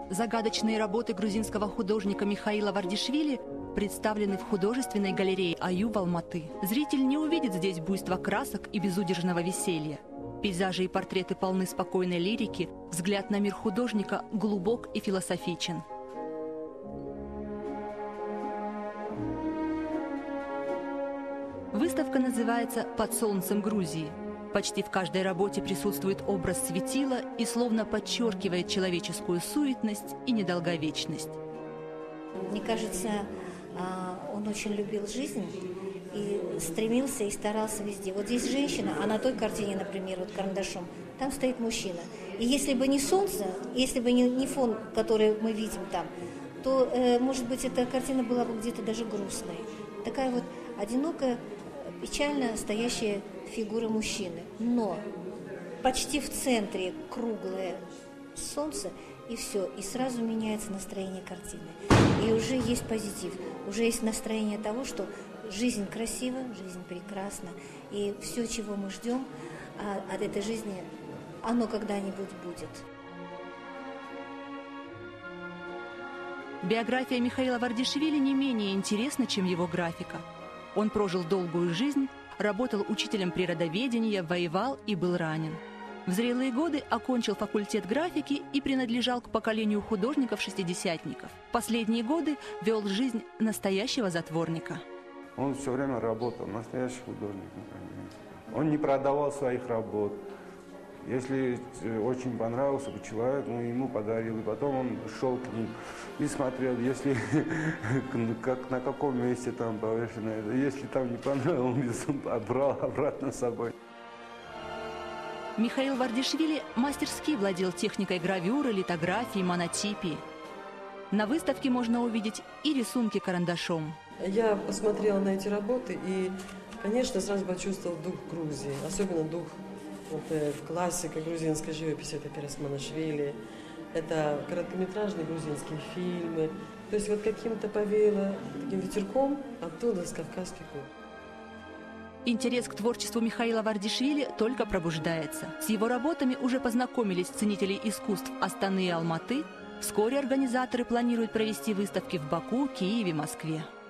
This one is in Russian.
Загадочные работы грузинского художника Михаила Вардишвили представлены в художественной галерее Аю в Алматы. Зритель не увидит здесь буйства красок и безудержного веселья. Пейзажи и портреты полны спокойной лирики, взгляд на мир художника глубок и философичен. Выставка называется «Под солнцем Грузии». Почти в каждой работе присутствует образ светила и словно подчеркивает человеческую суетность и недолговечность. Мне кажется, он очень любил жизнь и стремился и старался везде. Вот здесь женщина, а на той картине, например, вот карандашом, там стоит мужчина. И если бы не солнце, если бы не фон, который мы видим там, то, может быть, эта картина была бы где-то даже грустной. Такая вот одинокая, печально стоящая фигура мужчины. Но почти в центре круглое солнце, и все, и сразу меняется настроение картины. И уже есть позитив, уже есть настроение того, что жизнь красива, жизнь прекрасна, и все, чего мы ждем от этой жизни, оно когда-нибудь будет. Биография Михаила Вардишвили не менее интересна, чем его графика. Он прожил долгую жизнь, работал учителем природоведения, воевал и был ранен. В зрелые годы окончил факультет графики и принадлежал к поколению художников-шестидесятников. Последние годы вел жизнь настоящего затворника. Он все время работал, настоящий художник. Он не продавал своих работ. Если очень понравился бы человек, ему подарил. И потом он шел к ним и смотрел, если на каком месте там повешено это. Если там не понравилось, он брал обратно с собой. Михаил Вардишвили мастерски владел техникой гравюры, литографии, монотипии. На выставке можно увидеть и рисунки карандашом. Я посмотрела на эти работы и, конечно, сразу почувствовала дух Грузии, особенно дух классика грузинской живописи, это Пиросманашвили, это короткометражные грузинские фильмы. То есть вот каким-то повеяло таким ветерком оттуда, с Кавказских гор. Интерес к творчеству Михаила Вардишвили только пробуждается. С его работами уже познакомились ценители искусств Астаны и Алматы. Вскоре организаторы планируют провести выставки в Баку, Киеве, Москве.